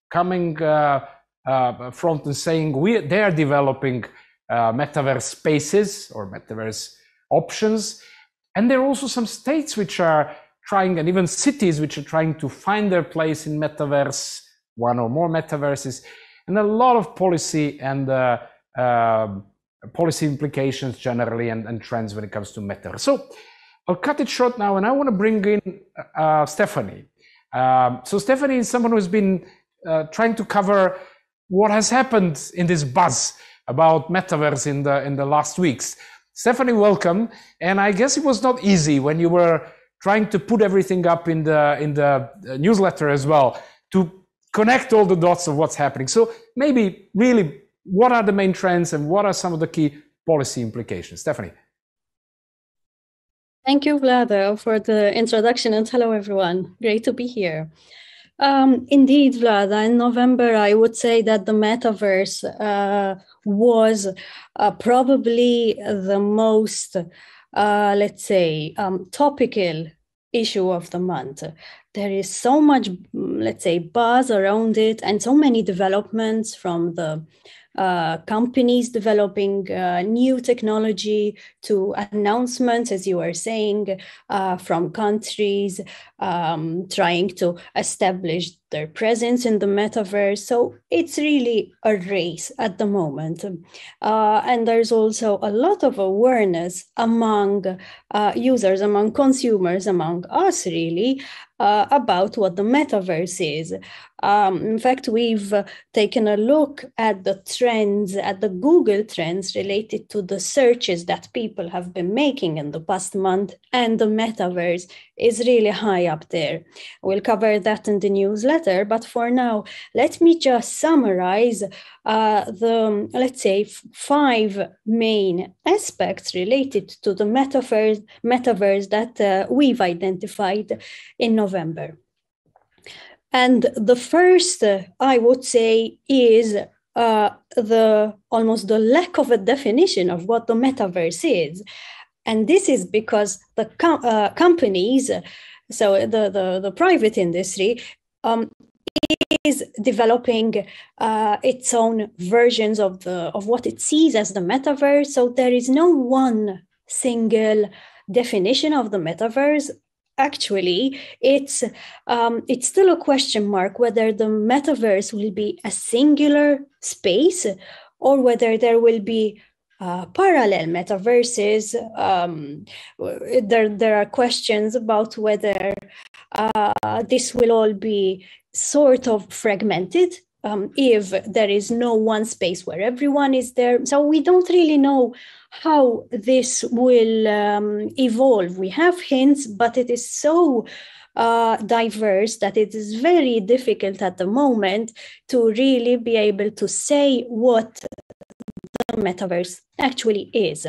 coming front and saying they are developing metaverse spaces or metaverse options. And there are also some states which are trying, and even cities which are trying to find their place in metaverse, one or more metaverses, and a lot of policy and policy implications generally and trends when it comes to metaverse. So I'll cut it short now, and I want to bring in Stephanie. So Stephanie is someone who's been trying to cover what has happened in this buzz about metaverse in the last weeks. Stephanie, welcome. And I guess it was not easy when you were trying to put everything up in the newsletter as well to connect all the dots of what's happening. So maybe really, what are the main trends and what are some of the key policy implications? Stephanie. Thank you, Vlado, for the introduction, and hello, everyone. Great to be here. Indeed, Vlada, in November, I would say that the metaverse was probably the most, let's say, topical issue of the month. There is so much, let's say, buzz around it and so many developments from the companies developing new technology to announcements, as you were saying, from countries trying to establish their presence in the metaverse. So it's really a race at the moment. And there's also a lot of awareness among users, among consumers, among us really, about what the metaverse is. In fact, we've taken a look at the trends, at the Google trends related to the searches that people have been making in the past month, and the metaverse is really high up there. We'll cover that in the newsletter, but for now, let me just summarize the, let's say, 5 main aspects related to the metaverse that we've identified in November. And the first, I would say, is almost the lack of a definition of what the metaverse is. And this is because the companies, so the private industry, is developing its own versions of what it sees as the metaverse. So there is no one single definition of the metaverse. Actually, it's still a question mark whether the metaverse will be a singular space or whether there will be parallel metaverses. There are questions about whether this will all be sort of fragmented, if there is no one space where everyone is there. So we don't really know how this will evolve. We have hints, but it is so diverse that it is very difficult at the moment to really be able to say what the metaverse actually is.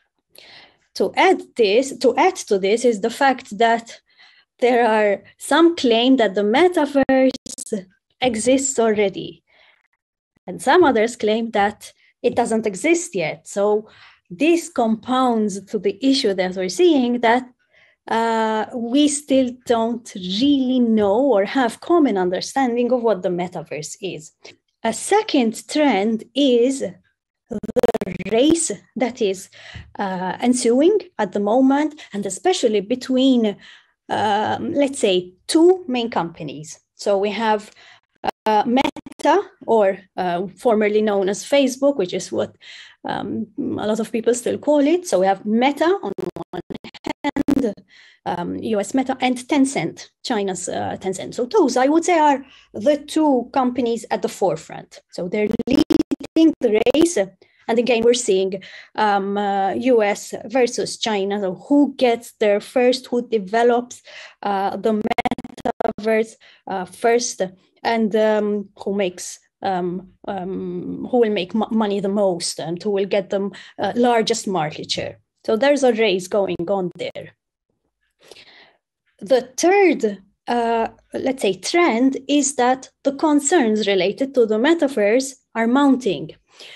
To add to this is the fact that there are some claim that the metaverse exists already, and some others claim that it doesn't exist yet. So this compounds to the issue that we're seeing, that we still don't really know or have common understanding of what the metaverse is. A second trend is the race that is ensuing at the moment, and especially between, let's say, 2 main companies. So we have Meta, or formerly known as Facebook, which is what a lot of people still call it. So we have Meta on one hand, US Meta, and Tencent, China's Tencent. So those, I would say, are the 2 companies at the forefront. So they're leading the race. And again, we're seeing US versus China. So who gets there first, who develops the metaverse first, and who will make money the most, and who will get the largest market share. So there's a race going on there. The third, let's say, trend is that the concerns related to the metaverse are mounting.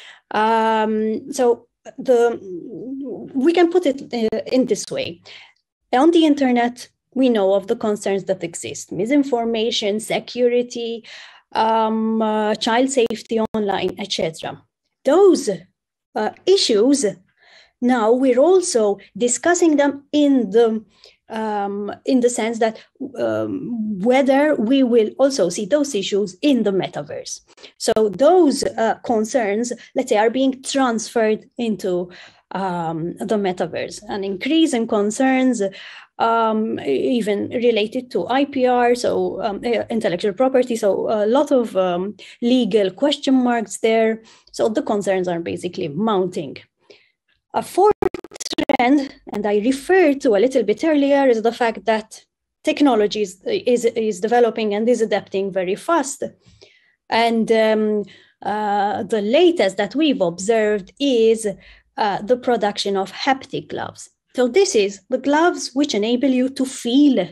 So we can put it in this way. On the internet, we know of the concerns that exist: misinformation, security, child safety online, etc. Those issues, now we're also discussing them in the sense that whether we will also see those issues in the metaverse. So those concerns, let's say, are being transferred into the metaverse. An increase in concerns even related to IPR, so intellectual property, so a lot of legal question marks there. So the concerns are basically mounting. A fourth trend, and I referred to a little bit earlier, is the fact that technology is developing and is adapting very fast. And the latest that we've observed is the production of haptic gloves. So this is the gloves which enable you to feel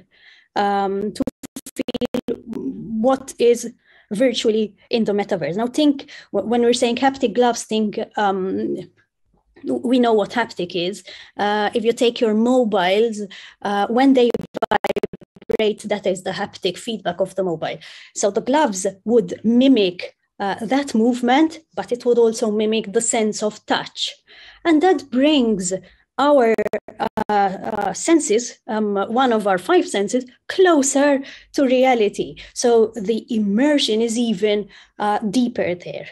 what is virtually in the metaverse. Now think, when we're saying haptic gloves, think, we know what haptic is. If you take your mobiles, when they vibrate, that is the haptic feedback of the mobile. So the gloves would mimic that movement, but it would also mimic the sense of touch. And that brings our senses, one of our 5 senses, closer to reality. So the immersion is even deeper there.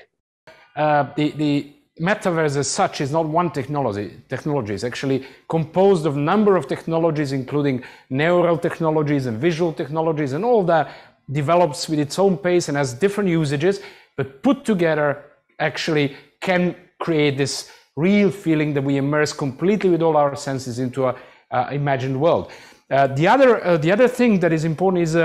The metaverse as such is not one technology. It's actually composed of a number of technologies, including neural technologies and visual technologies, and all that develops with its own pace and has different usages, but put together actually can create this real feeling that we immerse completely with all our senses into an imagined world. The other thing that is important is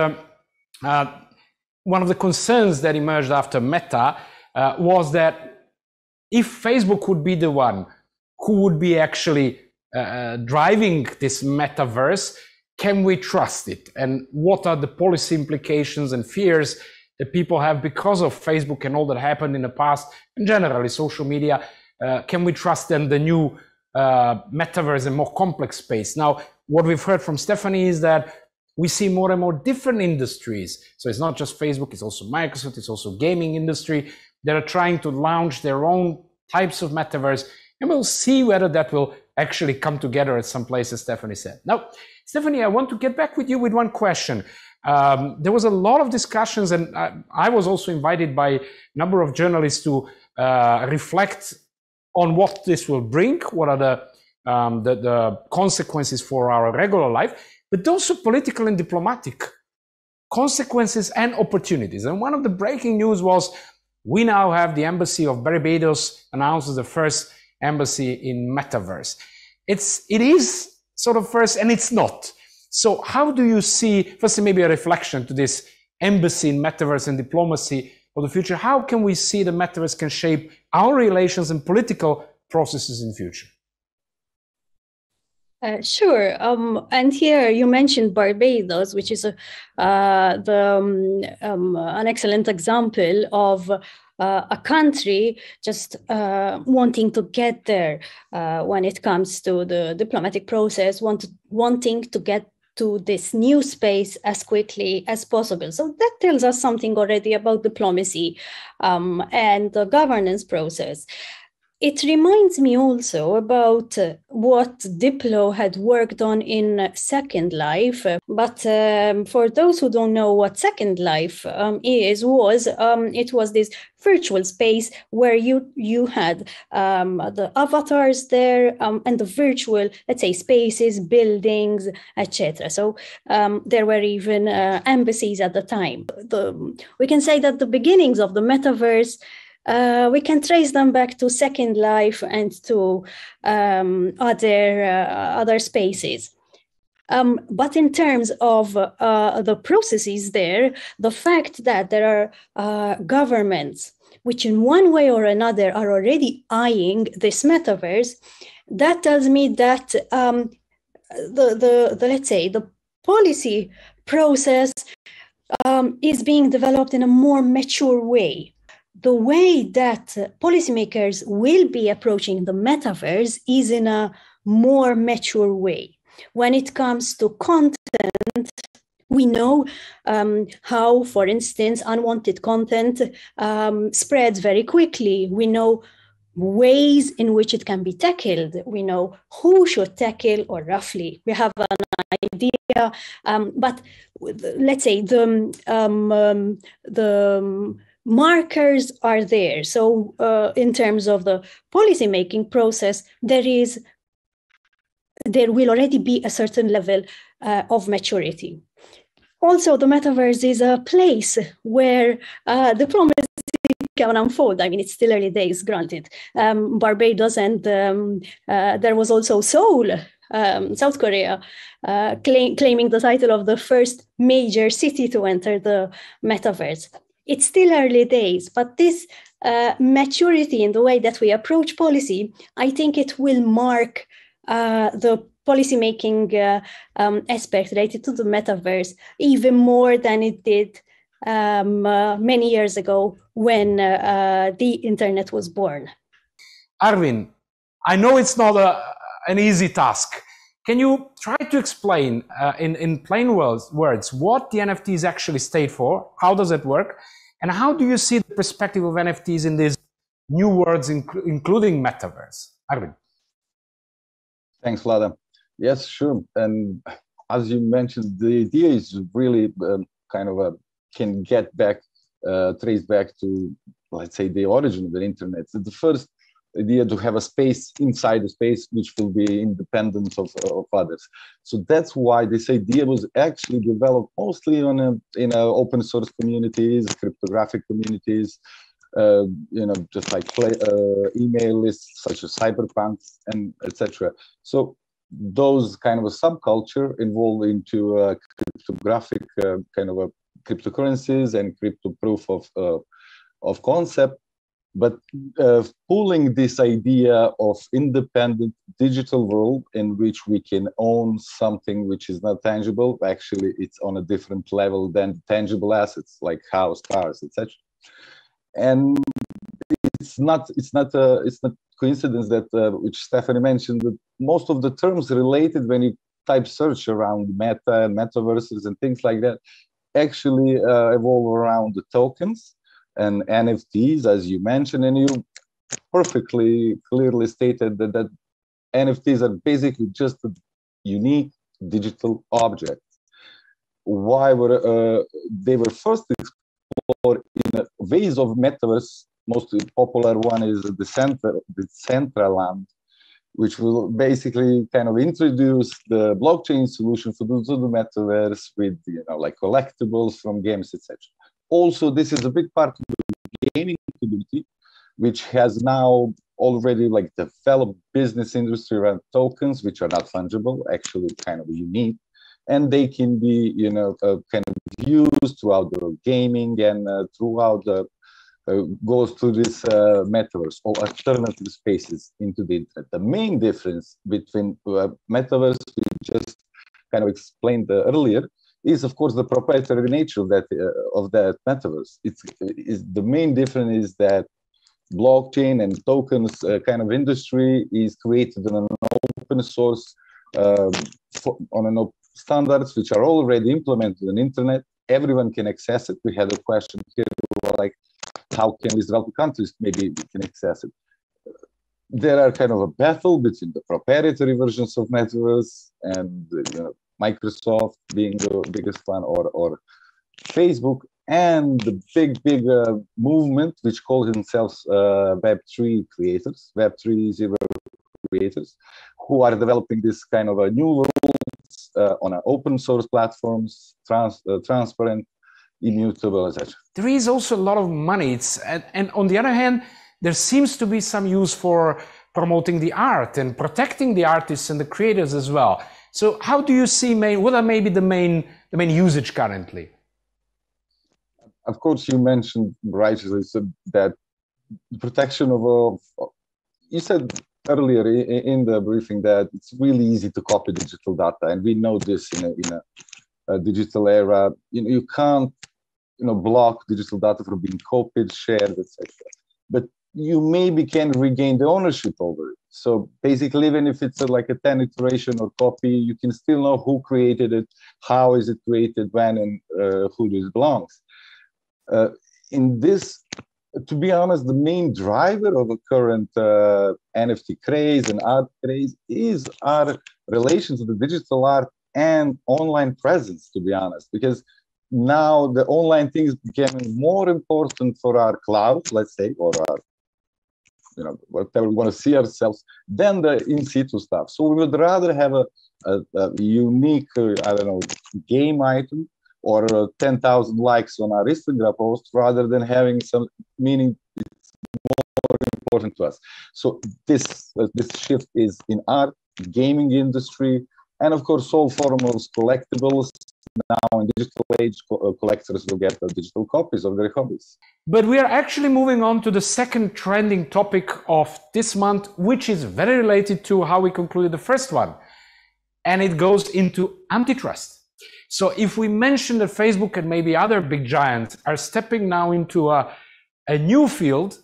one of the concerns that emerged after Meta was that if Facebook would be the one who would be actually driving this metaverse, can we trust it? And what are the policy implications and fears that people have because of Facebook and all that happened in the past, and generally social media? Can we trust then the new metaverse and more complex space? Now, what we've heard from Stephanie is that we see more and more different industries. So it's not just Facebook, it's also Microsoft, it's also gaming industry that are trying to launch their own types of metaverse. And we'll see whether that will actually come together at some places, Stephanie said. Now, Stephanie, I want to get back with you with one question. There was a lot of discussions, and I was also invited by a number of journalists to reflect on what this will bring, what are the consequences for our regular life, but also political and diplomatic consequences and opportunities. And one of the breaking news was we now have the embassy of Barbados announced as the first embassy in metaverse. It is sort of first, and it's not. So how do you see, first maybe a reflection to this embassy in metaverse and diplomacy of the future? How can we see the metaverse can shape our relations and political processes in the future? Sure. And here you mentioned Barbados, which is an excellent example of a country just wanting to get there when it comes to the diplomatic process, wanting to get to this new space as quickly as possible. So that tells us something already about diplomacy and the governance process. It reminds me also about what Diplo had worked on in Second Life. But for those who don't know what Second Life it was this virtual space where you had the avatars there and the virtual, let's say, spaces, buildings, etc. So there were even embassies at the time. We can say that the beginnings of the metaverse, we can trace them back to Second Life and to other spaces. But in terms of the processes there, the fact that there are governments which in one way or another are already eyeing this metaverse, that tells me that let's say the policy process is being developed in a more mature way. The way that policymakers will be approaching the metaverse is in a more mature way. When it comes to content, We know how, for instance, unwanted content spreads very quickly. We know ways in which it can be tackled. We know who should tackle, or roughly we have an idea, but let's say the markers are there. So in terms of the policymaking process, there will already be a certain level of maturity. Also, the metaverse is a place where the promise can unfold. I mean, it's still early days, granted. Barbados and there was also Seoul, South Korea, claiming the title of the first major city to enter the metaverse. It's still early days, but this maturity in the way that we approach policy, I think it will mark the policymaking aspect related to the metaverse even more than it did many years ago when the internet was born. Arvin, I know it's not an easy task. Can you try to explain in plain words what the NFTs actually stand for? How does it work? And how do you see the perspective of NFTs in these new worlds, including metaverse? Arvin. Thanks, Vlada. Yes, sure. And as you mentioned, the idea is really can get back, trace back to, let's say, the origin of the internet. So the first idea to have a space inside the space which will be independent of others. So that's why this idea was actually developed mostly in open source communities, cryptographic communities, just like email lists such as cyberpunks and etc. So those kind of a subculture evolved into cryptographic cryptocurrencies and crypto proof of concept. But pulling this idea of independent digital world in which we can own something which is not tangible, actually it's on a different level than tangible assets like house, cars, etc. And it's not coincidence that which Stephanie mentioned, that most of the terms related when you type search around meta and metaverses and things like that actually evolve around the tokens and NFTs, as you mentioned, and you perfectly clearly stated that NFTs are basically just a unique digital object. Why they were first explored in ways of metaverse? Most popular one is the Decentraland, which will basically kind of introduce the blockchain solution for the metaverse with like collectibles from games, etc. Also, this is a big part of the gaming community, which has now already like developed business industry around tokens, which are not fungible, actually kind of unique, and they can be kind of used throughout the gaming and throughout the goes to this metaverse or alternative spaces into the internet. The main difference between metaverse, we just kind of explained earlier, is of course the proprietary nature of that metaverse. It's the main difference is that blockchain and tokens kind of industry is created on an open source standards which are already implemented on the internet. Everyone can access it. We had a question here like, how can these developed countries maybe can access it? There are kind of a battle between the proprietary versions of metaverse and Microsoft being the biggest one, or Facebook, and the big movement which calls themselves Web3 creators, Web 3.0 creators, who are developing this kind of a new rules on open source platforms, transparent, immutable, etc. There is also a lot of money. And on the other hand, there seems to be some use for promoting the art and protecting the artists and the creators as well. So how do you see what are maybe the main usage currently? Of course, you mentioned rightly that protection of you said earlier in the briefing that it's really easy to copy digital data, and we know this in a digital era. You can't block digital data from being copied, shared, etc. But you maybe can regain the ownership over it. So basically, even if it's like a 10 iteration or copy, you can still know who created it, how is it created, when, and who this belongs. In this, to be honest, the main driver of the current NFT craze and art craze is our relation to the digital art and online presence, to be honest, because now the online thing is becoming more important for our cloud, let's say, or our, whatever we want to see ourselves, than the in situ stuff. So we would rather have a unique, game item or 10,000 likes on our Instagram post rather than having some meaning. It's more important to us. So this shift is in art, gaming industry, and of course all forms collectibles. Now in digital age, collectors will get digital copies of their hobbies. But we are actually moving on to the second trending topic of this month, which is very related to how we concluded the first one. And it goes into antitrust. So if we mention that Facebook and maybe other big giants are stepping now into a new field,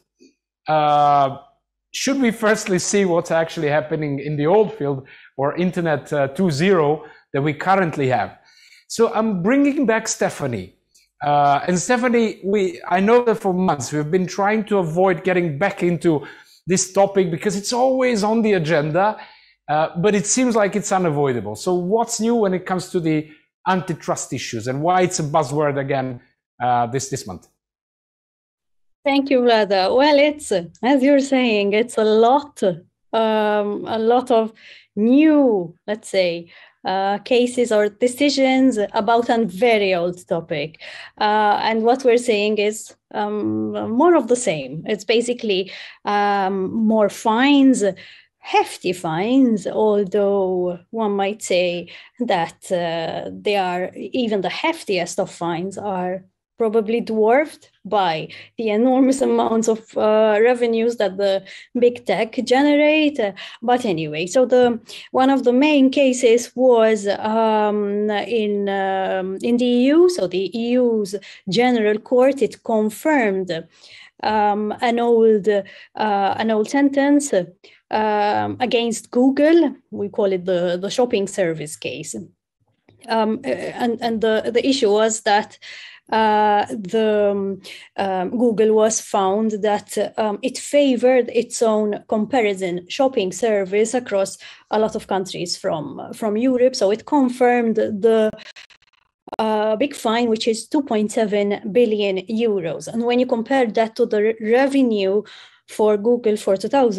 should we firstly see what's actually happening in the old field, or Internet 2.0 that we currently have? So I'm bringing back Stephanie. And Stephanie, I know that for months we've been trying to avoid getting back into this topic because it's always on the agenda, but it seems like it's unavoidable. So what's new when it comes to the antitrust issues and why it's a buzzword again this month? Thank you, Vlada. Well, it's, as you're saying, it's a lot of new, let's say, cases or decisions about a very old topic. And what we're seeing is more of the same. It's basically more fines, hefty fines, although one might say that they are, even the heftiest of fines are probably dwarfed by the enormous amounts of revenues that the big tech generate. But anyway, so one of the main cases was in the EU. So the EU's General Court, it confirmed an old sentence against Google. We call it the shopping service case. And the issue was that Google was found that it favored its own comparison shopping service across a lot of countries from Europe. So it confirmed the big fine, which is 2.7 billion euros. And when you compare that to the revenue for Google for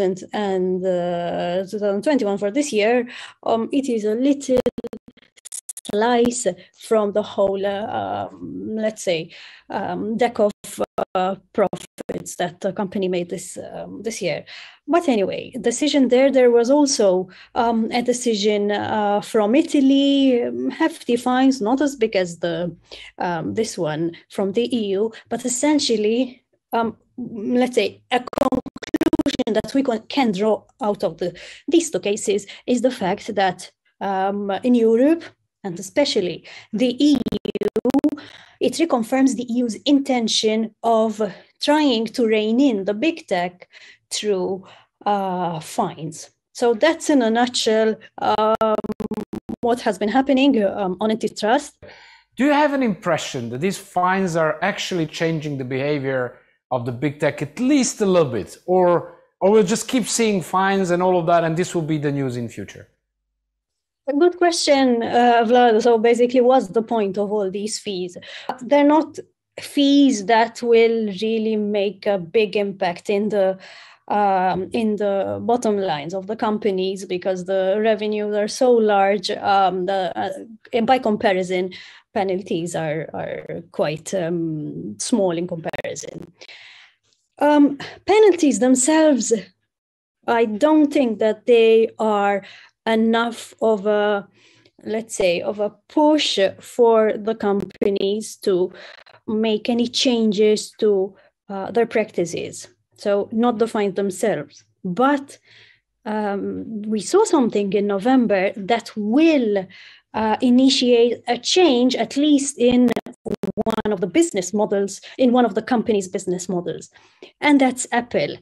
2021 for this year, it is a little slice from the whole, let's say, deck of profits that the company made this year. But anyway, decision there was also a decision from Italy, hefty fines, not as big as this one from the EU, but essentially, let's say, a conclusion that we can draw out of these two cases is the fact that in Europe, and especially the EU, it reconfirms the EU's intention of trying to rein in the big tech through fines. So that's in a nutshell what has been happening on antitrust. Do you have an impression that these fines are actually changing the behavior of the big tech at least a little bit? Or we'll just keep seeing fines and all of that, and this will be the news in future? A good question, Vlad. So basically, what's the point of all these fees? They're not fees that will really make a big impact in the bottom lines of the companies, because the revenues are so large. By comparison, penalties are quite small in comparison. Penalties themselves, I don't think that they are enough of a, let's say, of a push for the companies to make any changes to their practices. So not the fines themselves, but we saw something in November that will initiate a change, at least in one of the business models, in one of the company's business models, and that's Apple.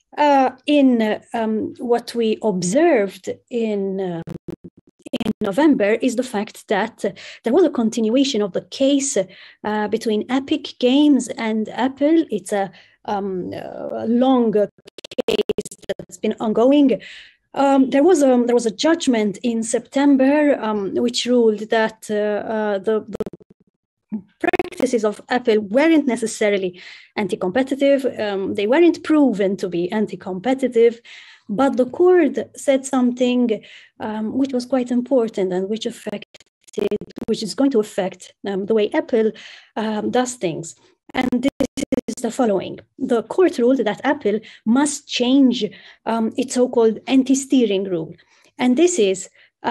What we observed in November is the fact that there was a continuation of the case between Epic Games and Apple. It's a long case that's been ongoing. There was a judgment in September which ruled that the practices of Apple weren't necessarily anti-competitive. They weren't proven to be anti-competitive. But the court said something which was quite important and which is going to affect the way Apple does things. And this is the following. The court ruled that Apple must change its so-called anti-steering rule. And this is,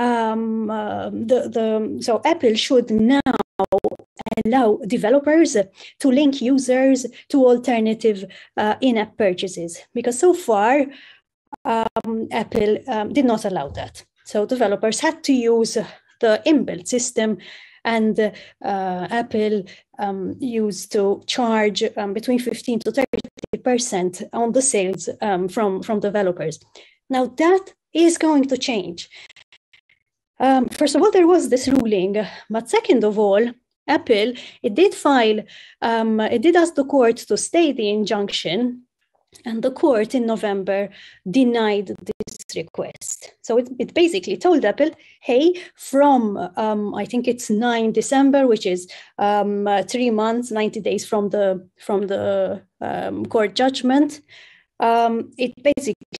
so Apple should now allow developers to link users to alternative in-app purchases. Because so far, Apple did not allow that. So developers had to use the inbuilt system, and Apple used to charge between 15 to 30% on the sales from developers. Now that is going to change. First of all, there was this ruling, but second of all, Apple, it did ask the court to stay the injunction, and the court in November denied this request. So it basically told Apple, hey, from I think it's 9 December, which is 3 months, 90 days from the court judgment, it basically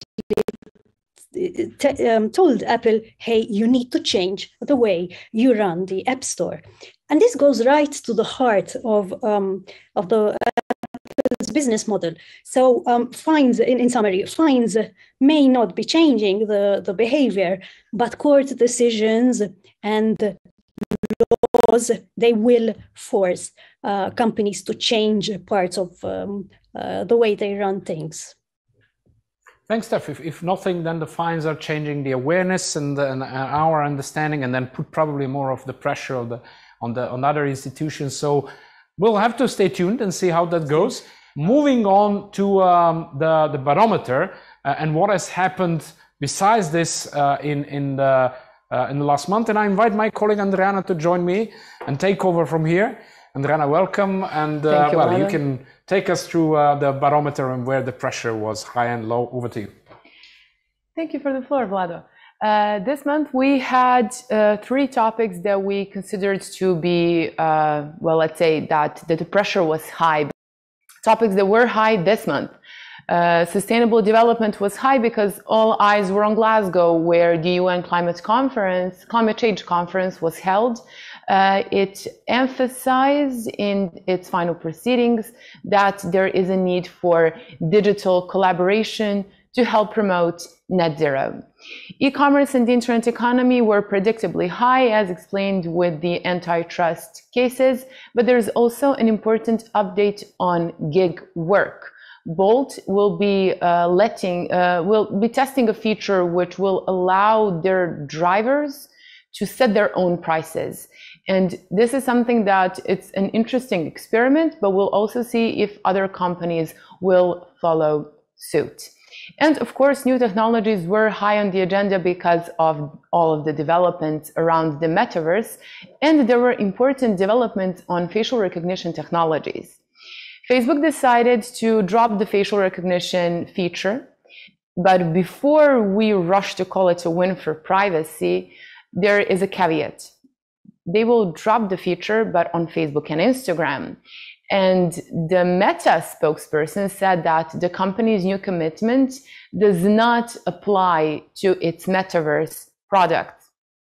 told Apple, hey, you need to change the way you run the App Store. And this goes right to the heart of the business model. So fines, in summary, fines may not be changing the behavior, but court decisions and laws, they will force companies to change parts of the way they run things. Thanks, Steph. If nothing, then the fines are changing the awareness and our understanding, and then put probably more of the pressure on other institutions. So we'll have to stay tuned and see how that goes. Moving on to the barometer and what has happened besides this in the last month. And I invite my colleague Andreana to join me and take over from here. Andreana, welcome. And you can take us through the barometer and where the pressure was high and low. Over to you. Thank you for the floor, Vlado. This month we had 3 topics that we considered to be, well, let's say that the pressure was high. Topics that were high this month. Sustainable development was high because all eyes were on Glasgow, where the UN climate change conference was held. It emphasized in its final proceedings that there is a need for digital collaboration to help promote net zero. E-commerce and the internet economy were predictably high, as explained with the antitrust cases, but there's also an important update on gig work. Bolt will be testing a feature which will allow their drivers to set their own prices. And this is something that it's an interesting experiment, but we'll also see if other companies will follow suit. And of course, new technologies were high on the agenda because of all of the developments around the metaverse, and there were important developments on facial recognition technologies. Facebook decided to drop the facial recognition feature, but before we rush to call it a win for privacy, there is a caveat. They will drop the feature, but on Facebook and Instagram. And the Meta spokesperson said that the company's new commitment does not apply to its metaverse products.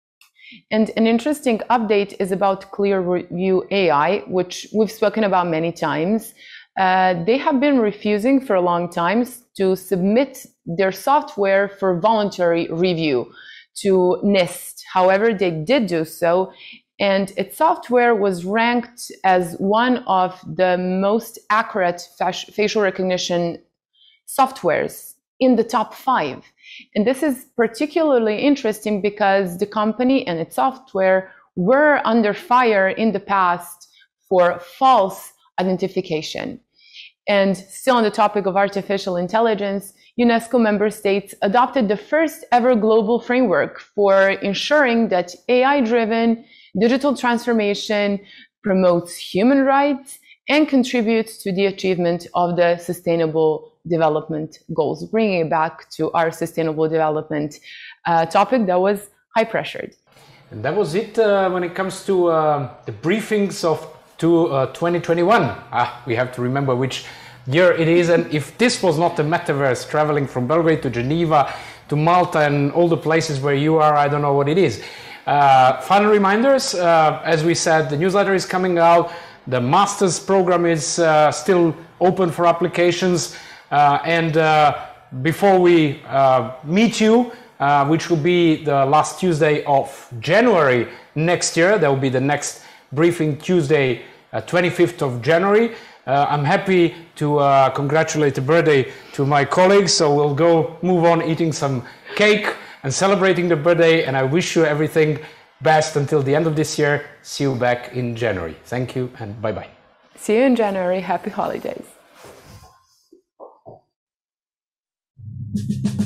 And an interesting update is about Clearview AI, which we've spoken about many times. They have been refusing for a long time to submit their software for voluntary review to NIST. However, they did do so, and its software was ranked as one of the most accurate facial recognition softwares in the top 5. And this is particularly interesting because the company and its software were under fire in the past for false identification. And still on the topic of artificial intelligence, UNESCO member states adopted the first ever global framework for ensuring that AI-driven digital transformation promotes human rights and contributes to the achievement of the Sustainable Development Goals, bringing it back to our sustainable development topic that was high-pressured. And that was it when it comes to the briefings of 2021. We have to remember which year it is, and if this was not the metaverse, traveling from Belgrade to Geneva to Malta and all the places where you are, I don't know what it is. Final reminders, as we said, the newsletter is coming out, the master's program is still open for applications, and before we meet you, which will be the last Tuesday of January next year, there will be the next briefing Tuesday, 25th of January. I'm happy to congratulate the birthday to my colleagues, so we'll go move on eating some cake and celebrating the birthday, and I wish you everything best until the end of this year. See you back in January. Thank you and bye-bye. See you in January. Happy holidays.